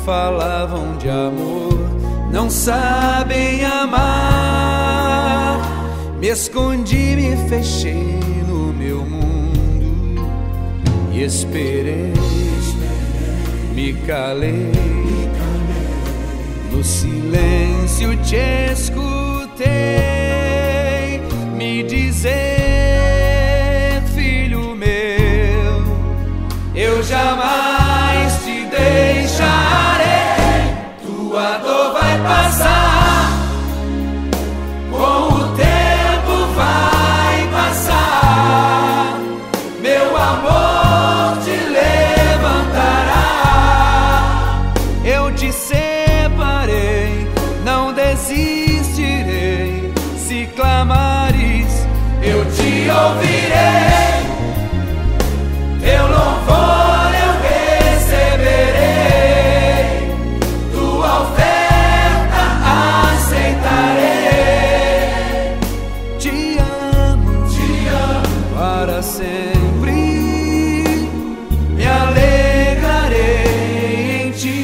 falavam de amor não sabem amar. Me escondi, me fechei no meu mundo e esperei, me calei. No silêncio te escutei me dizer, filho meu, eu jamais te deixarei. Tua dor vai passar, com o tempo vai passar. Meu amor te levantará. Eu te separei, não desistirei. Se clamares, eu te ouvirei. Teu louvor eu receberei. Tua oferta aceitarei. Te amo para sempre. Me alegrarei em ti.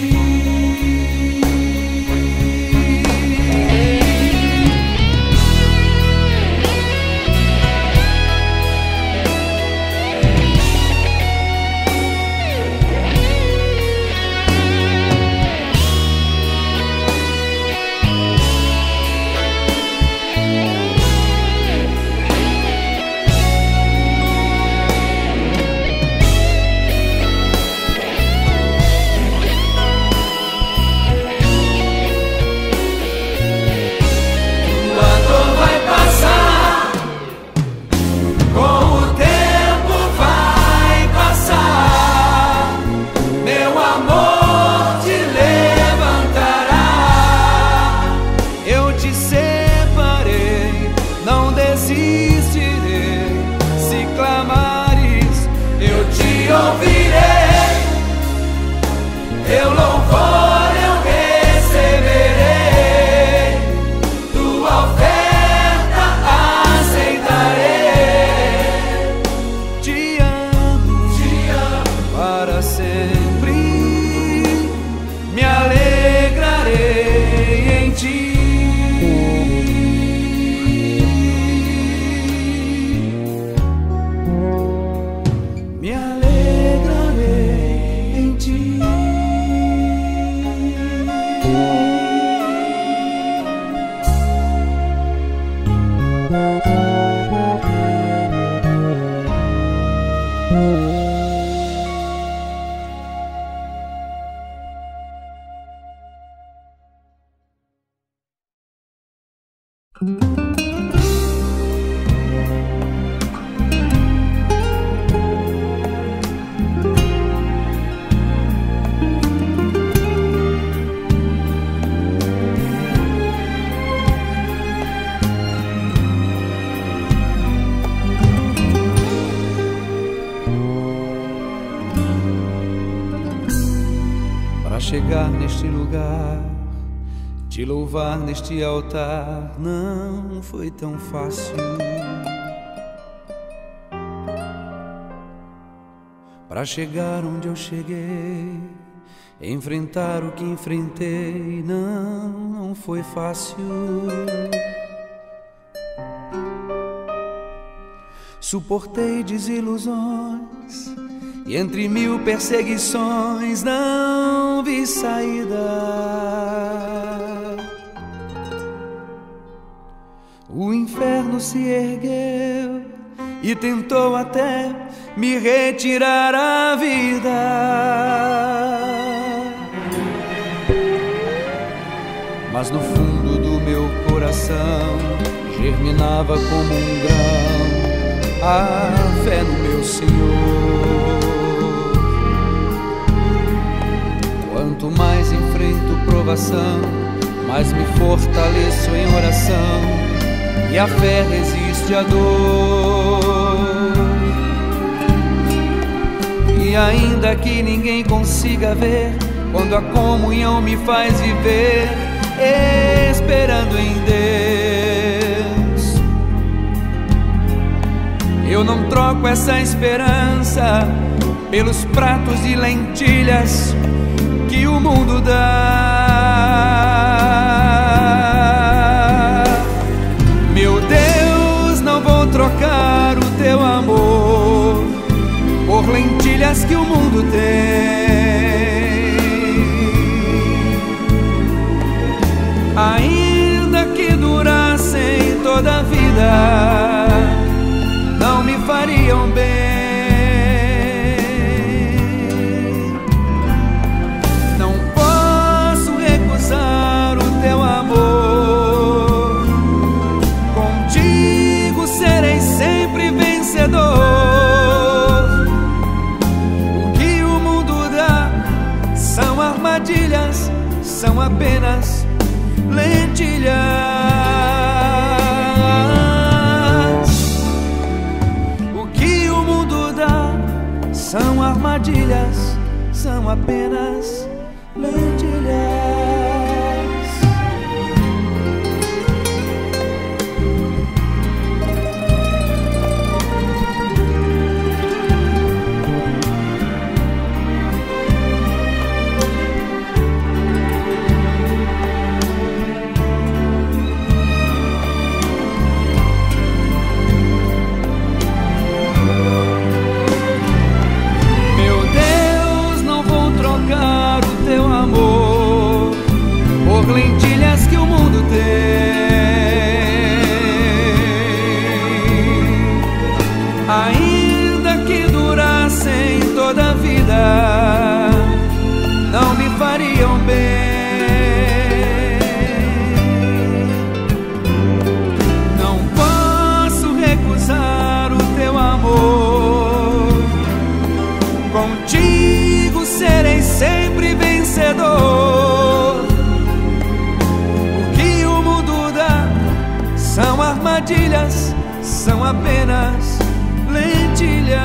Teu louvor eu receberei. Tua oferta aceitarei. Te amo para sempre. Me alegrarei em ti. Me alegrarei em ti. Para chegar neste lugar, te louvar neste altar, não foi tão fácil. Para chegar onde eu cheguei, enfrentar o que enfrentei, não foi fácil. Suportei desilusões e entre mil perseguições não vi saída. O inferno se ergueu e tentou até me retirar a vida. Mas no fundo do meu coração germinava como um grão a fé no meu Senhor. Quanto mais enfrento provação, mais me fortaleço em oração, e a fé resiste à dor. E ainda que ninguém consiga ver, quando a comunhão me faz viver, esperando em Deus, eu não troco essa esperança pelos pratos de lentilhas que que o mundo dá. Meu Deus, não vou trocar o teu amor por lentilhas que o mundo tem. Ainda que durassem toda a vida, não me fariam bem. Não posso recusar o teu amor, contigo serei sempre vencedor. O que o mundo dá são armadilhas, são apenas lentilhas. O que o mundo dá são armadilhas, são apenas lentilhas. Lentilhas que o mundo tem. Ainda que durassem toda a vida, não me fariam bem. Não posso recusar o teu amor, contigo serei sempre vencedor. São armadilhas, são apenas lentilhas.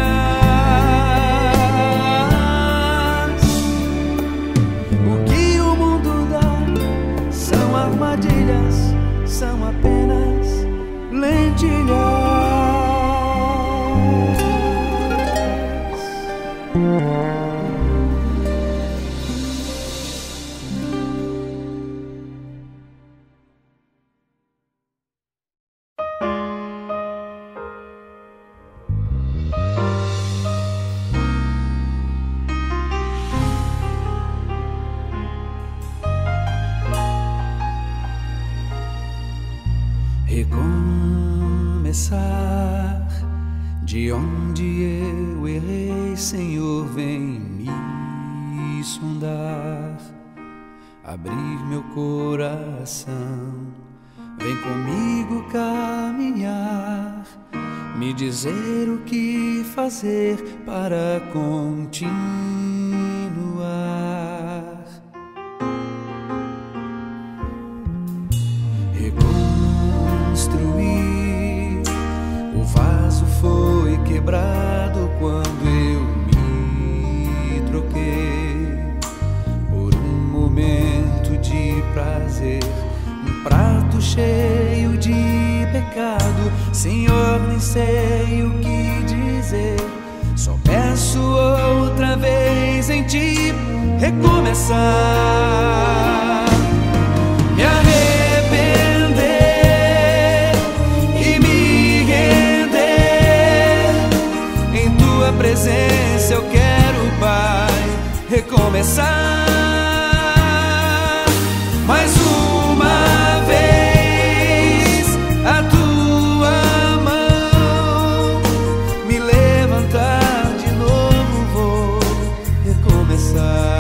O que o mundo dá são armadilhas, são apenas lentilhas. Recomeçar de onde eu errei, Senhor, vem me sondar, abrir meu coração, vem comigo caminhar, me dizer o que fazer para continuar. O vaso foi quebrado quando eu me troquei por um momento de prazer, um prato cheio de pecado. Senhor, nem sei o que dizer, só peço outra vez em ti recomeçar. Me arrepender e me render em tua presença. Eu quero, Pai, recomeçar mais uma vez. A tua mão me levantar de novo, vou recomeçar.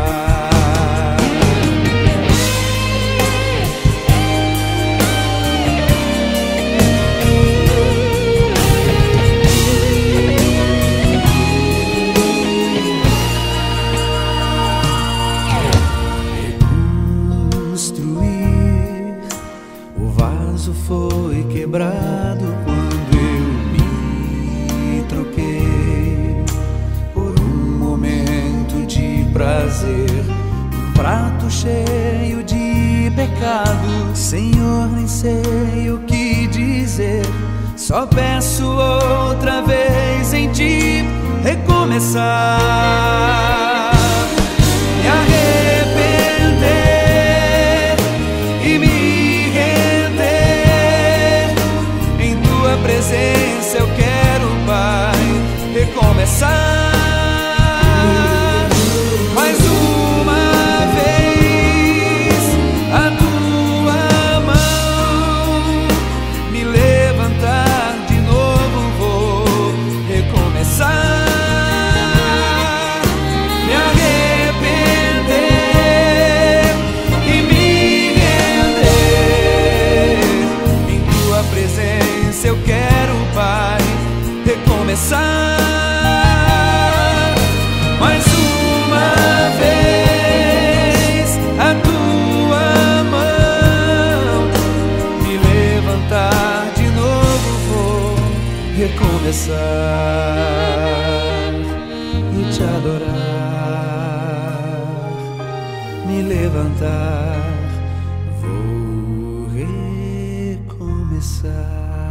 Foi quebrado quando eu me troquei por um momento de prazer, um prato cheio de pecado. Senhor, nem sei o que dizer, só peço outra vez em ti recomeçar. Me recomeçar. Mais uma vez a tua mão me levantar de novo, vou recomeçar. Me arrepender e me render em tua presença. Eu quero, Pai, recomeçar. Mais uma vez a tua mão me levantar de novo, vou recomeçar e te adorar. Me levantar, vou recomeçar.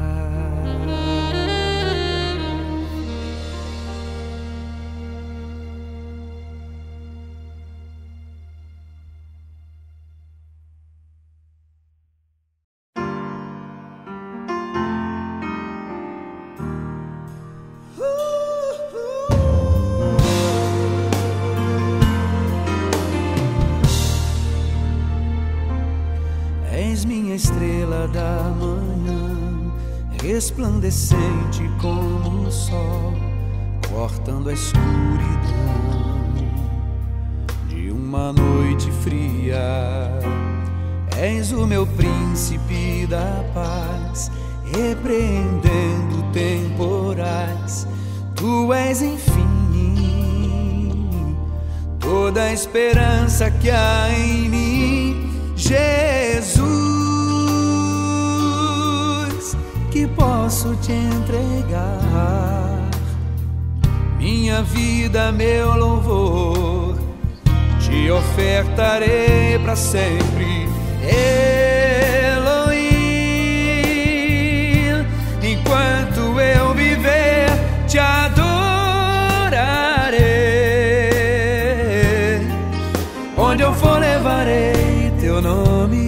És minha estrela da manhã, resplandecente como o sol, cortando a escuridão de uma noite fria. És o meu príncipe da paz, repreendendo temporais. Tu és, enfim, toda a esperança que há em mim. Jesus, que posso te entregar minha vida, meu louvor, te ofertarei para sempre. Elohim, enquanto eu viver, te adorarei. Onde eu for, levarei teu nome.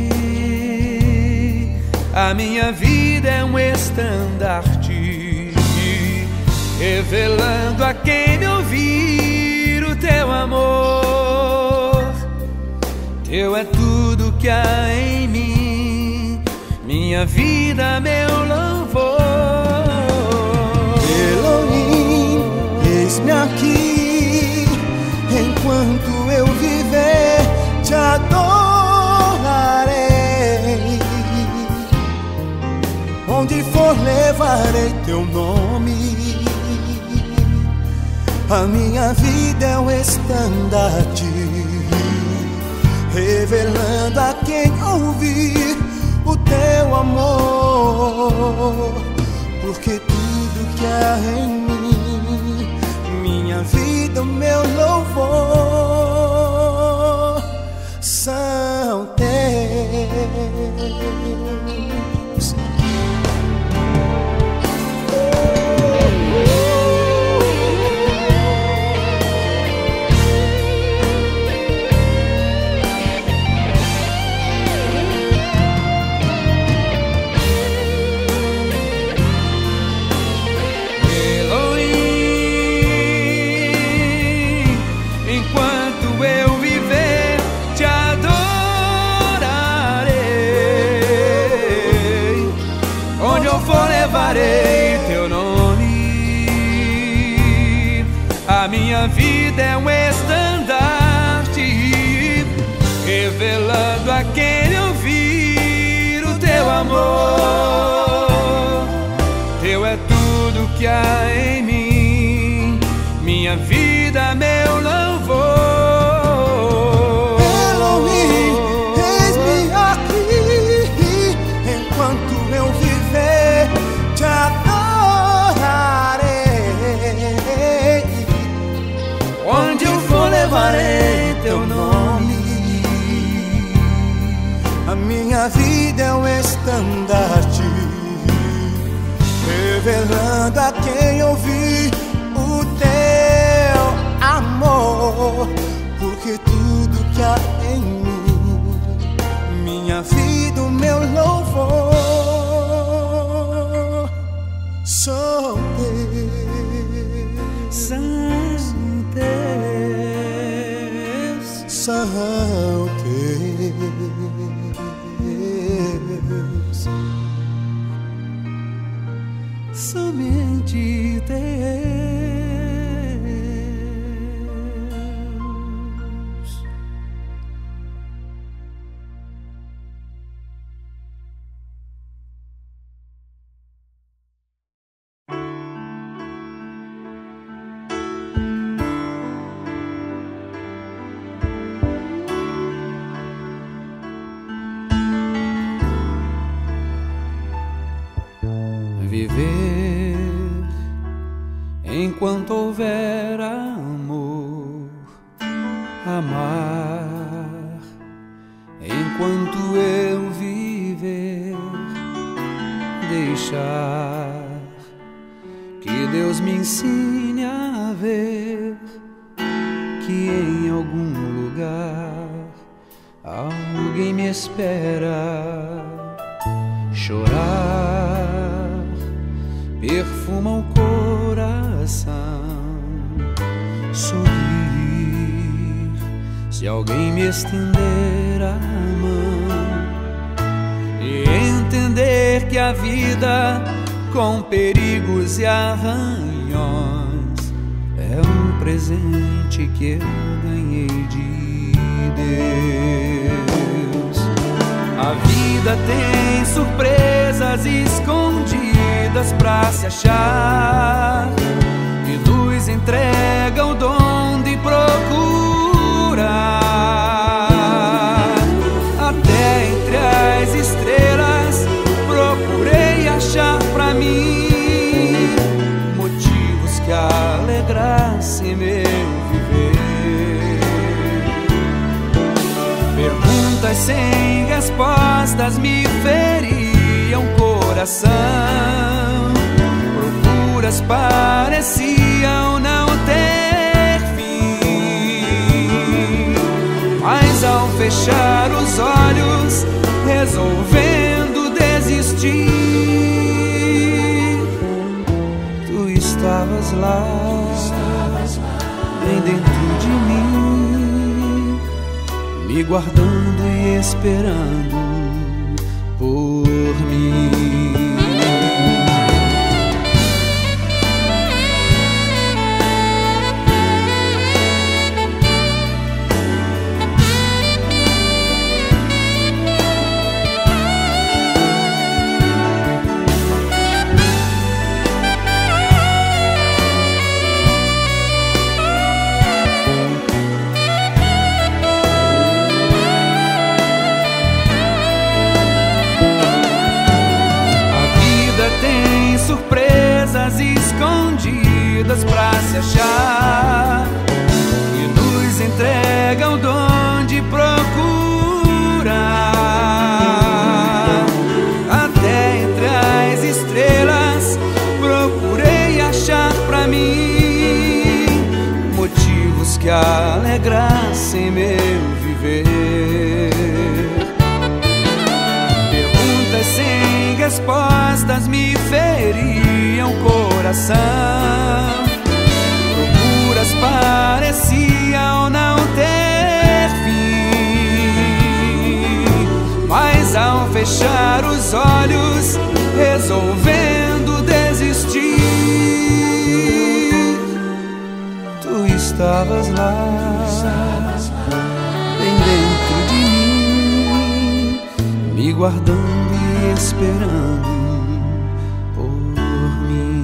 A minha vida é um estandarte, revelando a quem me ouvir o teu amor. Teu é tudo que há em mim, minha vida, meu louvor. Elohim, eis-me aqui, enquanto eu viver, te adorarei. Onde for, levarei teu nome. A minha vida é um estandarte, revelando a quem ouvir o teu amor. Porque tudo que há em mim, minha vida, o meu louvor, são teus. Levarei teu nome. A minha vida é um estandarte, revelando a quem ouvir o teu amor. Teu é tudo que há em mim, minha vida, meu louvor. Elohim, eis-me aqui, enquanto eu viver, te adorarei. Onde eu for, levarei teu nome. A minha vida é um estandarte, revelando a quem ouvir o teu amor. Porque tudo que há em mim, minha vida, o meu louvor, sou teu. somente Deus. Viver enquanto houver amor, amar enquanto eu viver, deixar que Deus me ensine a ver que em algum lugar alguém me espera. Chorar perfuma o coração, sorrir se alguém me estender a mão, e entender que a vida, com perigos e arranhões, é um presente que eu ganhei de Deus. A vida tem surpresas escondidas pra se achar, e luz entrega o dom de procurar. Até entre as estrelas procurei achar pra mim motivos que alegrassem meu viver. Perguntas sem respostas me feriam o coração, procuras pareciam não ter fim, mas ao fechar os olhos, resolvendo desistir, tu estavas lá, bem dentro de mim, me guardando e esperando por mim. Surpresas escondidas pra se achar, e nos entrega o dom de procurar. Até entre as estrelas procurei achar pra mim motivos que alegrassem meu viver. Perguntas sem respostas me feriam o coração, procuras pareciam não ter fim, mas ao fechar os olhos, resolvendo desistir, tu estavas lá, bem dentro de mim, me guardando e esperando por mim.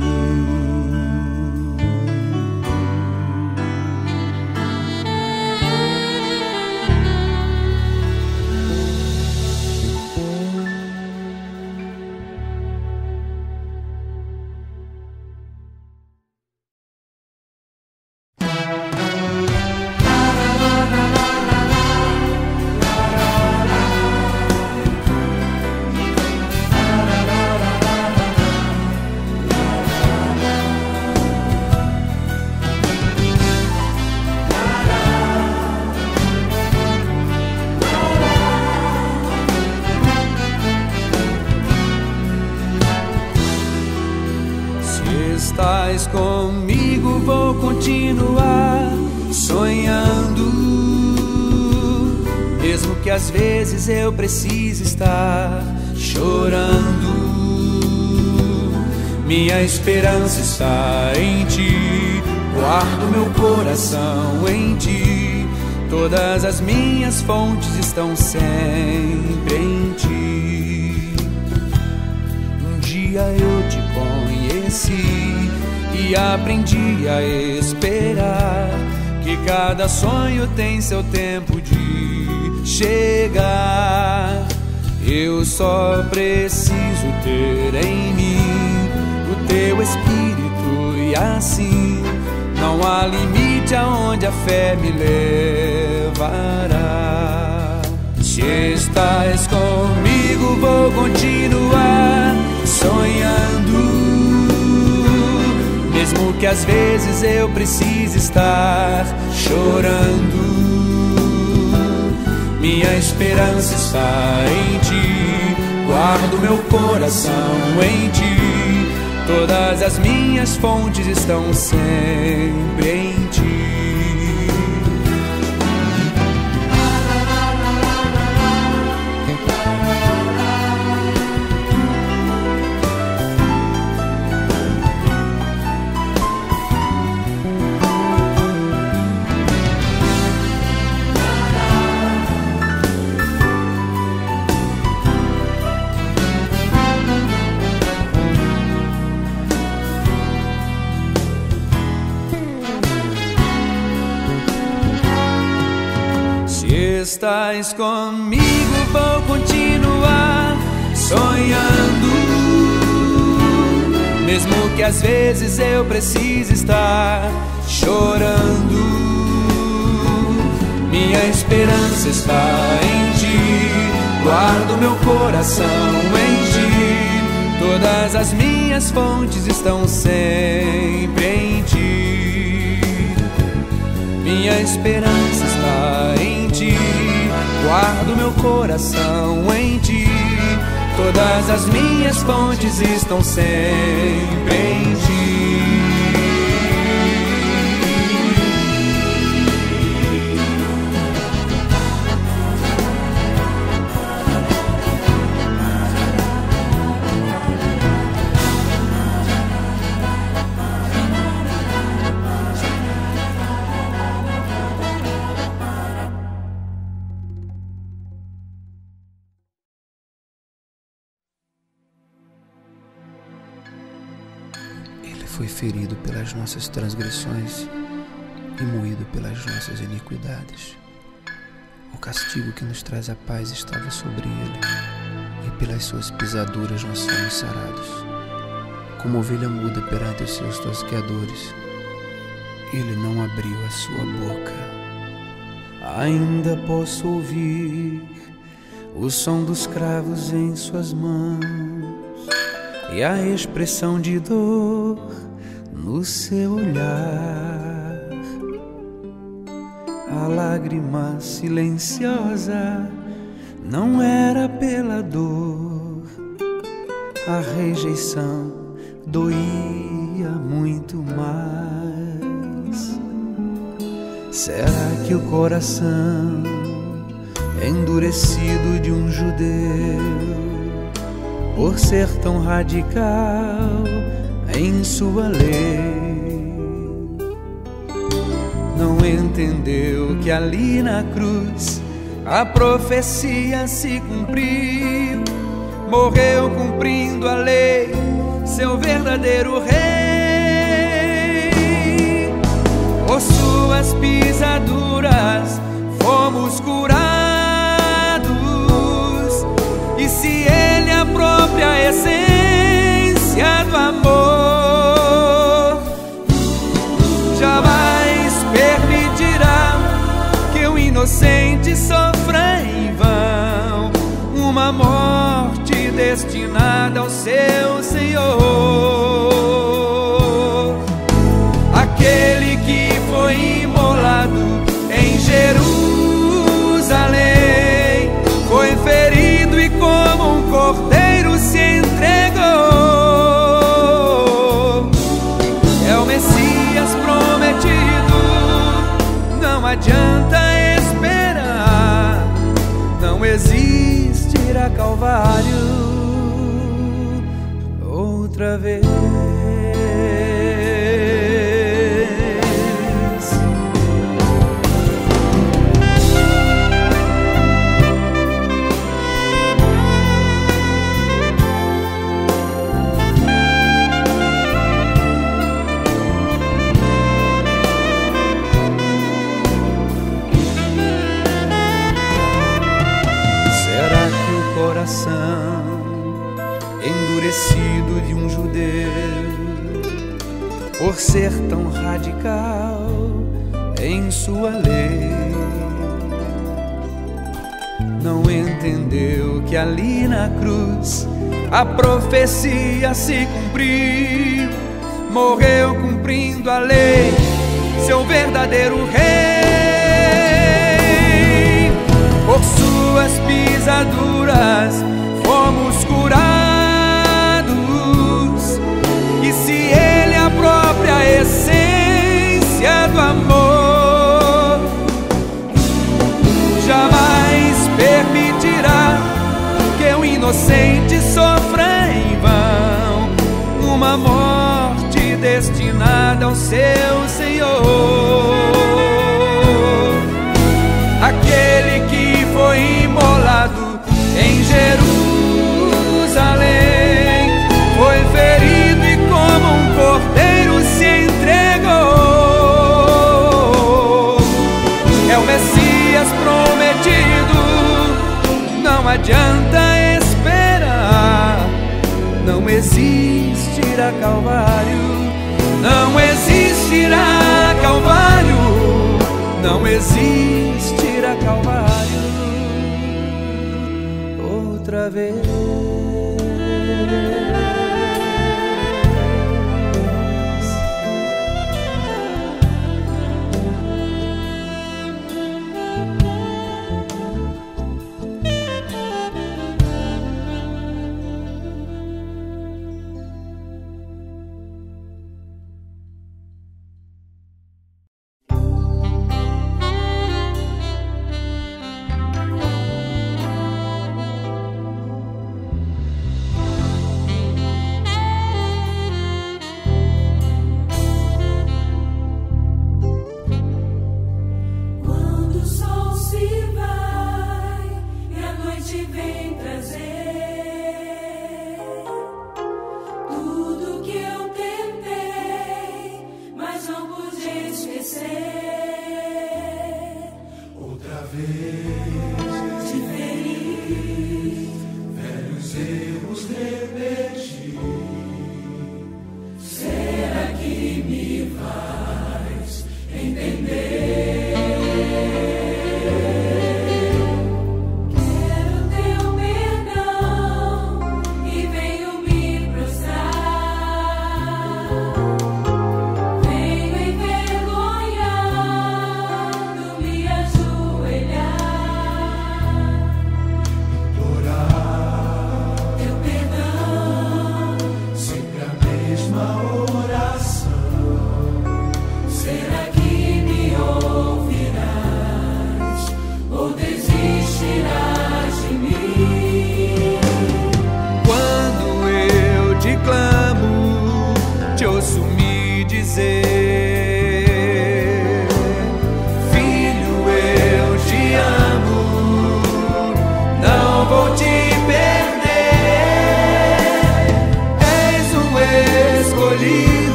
Estás comigo, vou continuar sonhando, mesmo que às vezes eu precise estar chorando. minha esperança está em ti. Guardo meu coração em ti, todas as minhas fontes estão sempre em ti. Um dia eu te conheci e aprendi a esperar, que cada sonho tem seu tempo de chegar. Eu só preciso ter em mim o teu Espírito, e assim não há limite aonde a fé me levará. Se estás comigo, vou continuar sonhando, mesmo que às vezes eu precise estar chorando. Minha esperança está em ti, guardo meu coração em ti, todas as minhas fontes estão sempre em ti. Estás comigo, vou continuar sonhando, mesmo que às vezes eu precise estar chorando. Minha esperança está em ti, guardo meu coração em ti, todas as minhas fontes estão sempre em ti. Minha esperança está em ti, guardo meu coração em ti, todas as minhas fontes estão sempre em ti. Foi ferido pelas nossas transgressões e moído pelas nossas iniquidades. O castigo que nos traz a paz estava sobre ele, e pelas suas pisaduras nós fomos sarados. Como ovelha muda perante os seus tosqueadores, ele não abriu a sua boca. Ainda posso ouvir o som dos cravos em suas mãos e a expressão de dor no seu olhar. A lágrima silenciosa não era pela dor, a rejeição doía muito mais. Será que o coração endurecido de um judeu, por ser tão radical em sua lei, não entendeu que ali na cruz a profecia se cumpriu? Morreu cumprindo a lei, seu verdadeiro rei. Por suas pisaduras fomos curados, e se ele é a própria essência do amor, jamais permitirá que o inocente sofra em vão uma morte destinada ao seu Senhor. Aquele que foi imolado em Jerusalém foi ferido e como um cordeiro se entregou. É o Messias prometido, não adianta esperar, não existirá Calvário outra vez. endurecido de um judeu, por ser tão radical em sua lei. Não entendeu que ali na cruz a profecia se cumpriu. Morreu cumprindo a lei, seu verdadeiro rei. Por suas pisaduras fomos curados, e se Ele é a própria essência do amor, jamais permitirá que o inocente sofra em vão uma morte destinada ao seu Senhor. Aquele que foi imolado em Jerusalém foi ferido e como um cordeiro se entregou. É o Messias prometido, não adianta esperar. Não existirá Calvário, não existirá Calvário, não existirá Calvário outra vez.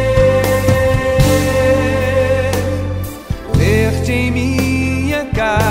Ver-te em minha casa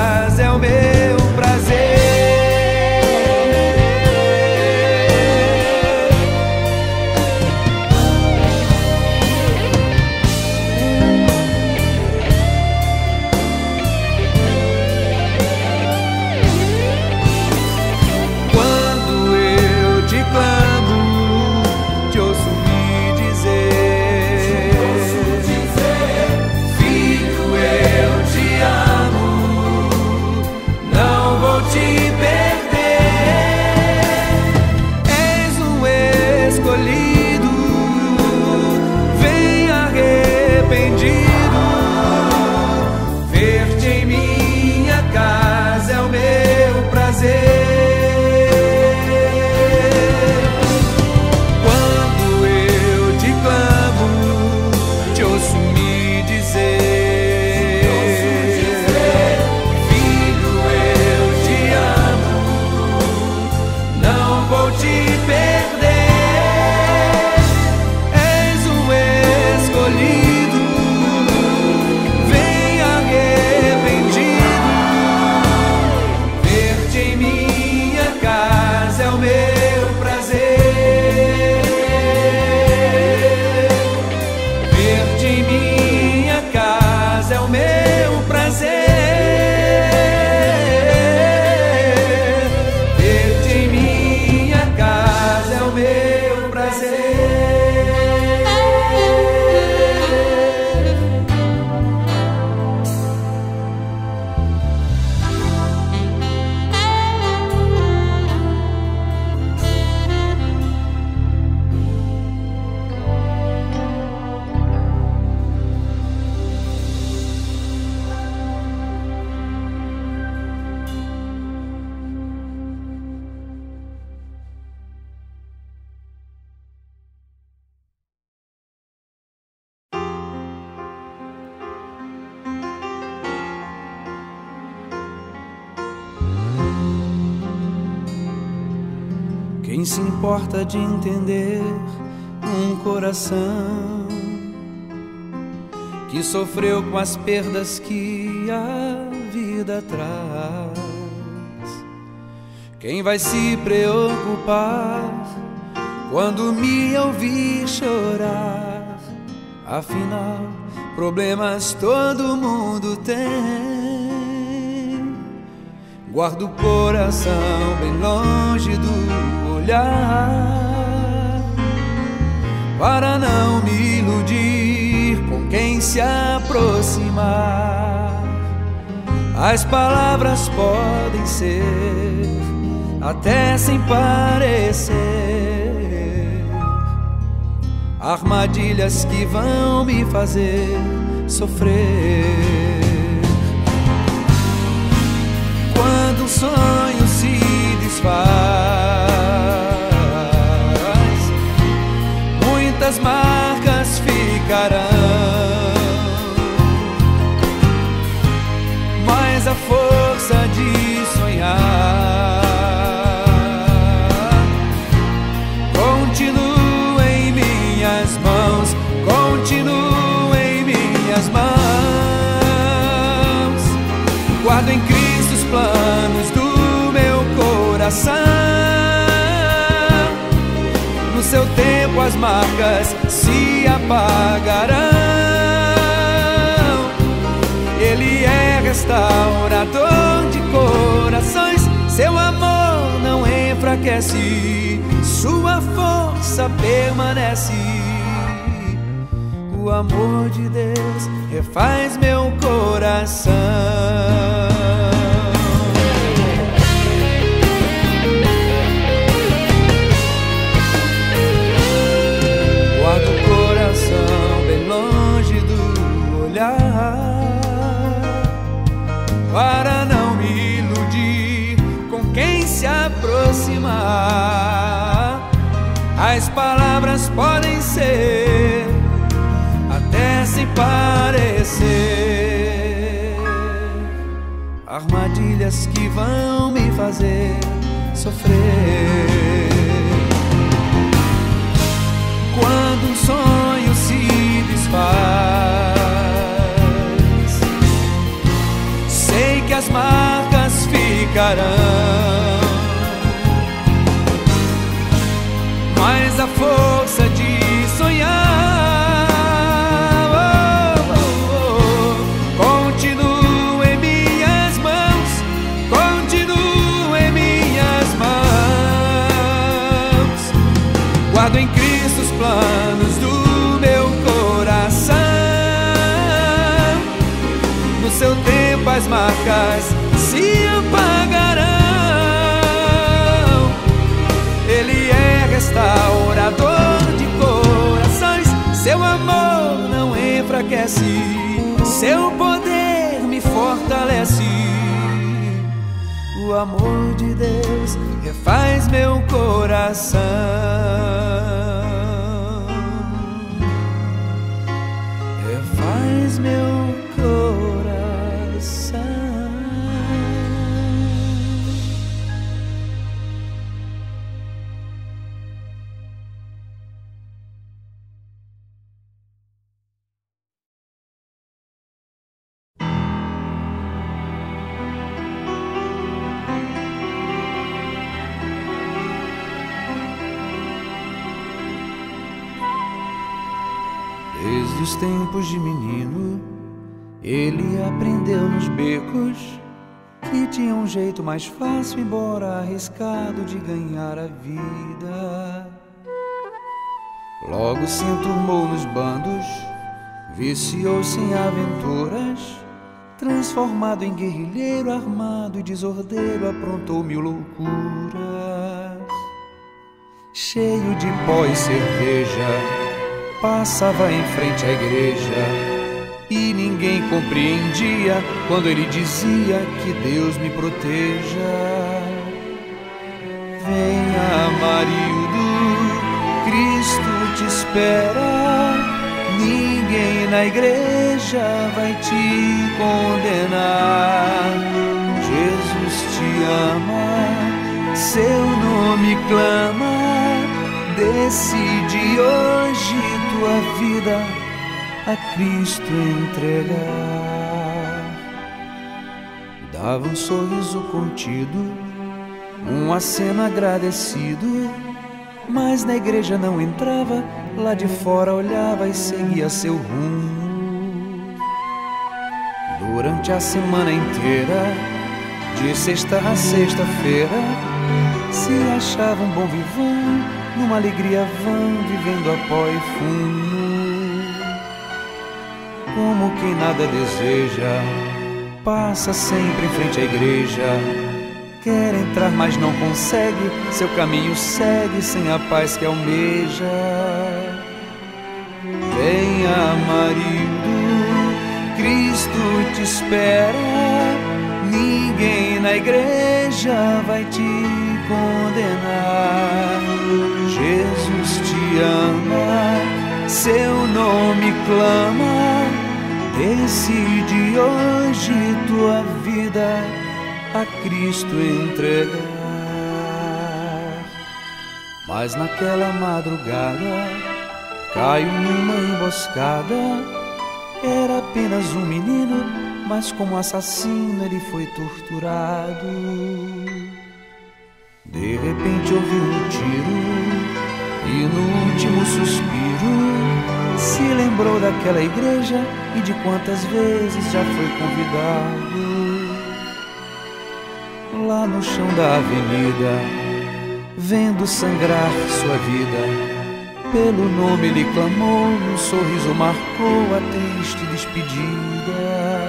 Quem se importa de entender um coração que sofreu com as perdas que a vida traz? Quem vai se preocupar quando me ouvir chorar? Afinal, problemas todo mundo tem. Guardo o coração bem longe do olhar, para não me iludir com quem se aproximar. As palavras podem ser até sem parecer armadilhas que vão me fazer sofrer. Quando um sonho se desfaz, muitas marcas ficarão, mas a força de sonhar continua em minhas mãos, continua em minhas mãos. Guardo em Cristo os planos do meu coração. No seu tempo as marcas se apagarão. Ele é restaurador de corações. Seu amor não enfraquece, sua força permanece. O amor de Deus refaz meu coração. Guardo o coração bem longe do olhar, para não me iludir com quem se aproximar. As palavras podem ser até sem parecer armadilhas que vão me fazer sofrer. Quando um sonho se desfaz, sei que as marcas ficarão, mas a força de sonhar continua em minhas mãos, continua em minhas mãos. Guardo em Cristo os planos do meu coração. No seu tempo as marcas se apagarão. Ele é restaurador de corações. Seu amor não enfraquece, seu poder me fortalece. O amor de Deus refaz meu coração, refaz meu coração. Desde os tempos de menino, ele aprendeu nos becos que tinha um jeito mais fácil, embora arriscado, de ganhar a vida. Logo se enturmou nos bandos, viciou-se em aventuras. Transformado em guerrilheiro armado e desordeiro, aprontou 1000 loucuras. Cheio de pó e cerveja, passava em frente à igreja e ninguém compreendia quando ele dizia que Deus me proteja. Venha, Amarildo, Cristo te espera. Ninguém na igreja vai te condenar. Jesus te ama, seu nome clama. Decide hoje tua vida a Cristo entregar. Dava um sorriso contido, um aceno agradecido, mas na igreja não entrava, lá de fora olhava e seguia seu rumo. Durante a semana inteira, de sexta a sexta-feira, se achava um bom vivão, numa alegria vã, vivendo a pó e fumo. Como quem nada deseja, passa sempre em frente à igreja. Quer entrar, mas não consegue, seu caminho segue sem a paz que almeja. Venha, marido, Cristo te espera. Ninguém na igreja vai te condenar. Jesus te ama, seu nome clama. Decide hoje tua vida a Cristo entregar. Mas naquela madrugada caiu numa emboscada. Era apenas um menino, mas como assassino ele foi torturado. De repente ouviu um tiro e no último suspiro se lembrou daquela igreja e de quantas vezes já foi convidado. Lá no chão da avenida, vendo sangrar sua vida, pelo nome ele clamou, um sorriso marcou a triste despedida.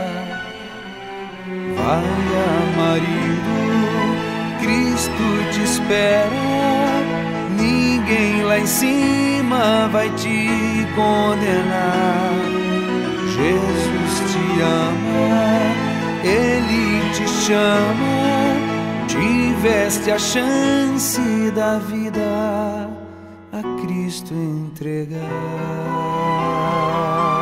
Vai, marido, Cristo te espera. Ninguém lá em cima vai te condenar. Jesus te ama, Ele te chama. Tiveste a chance da vida a Cristo entregar.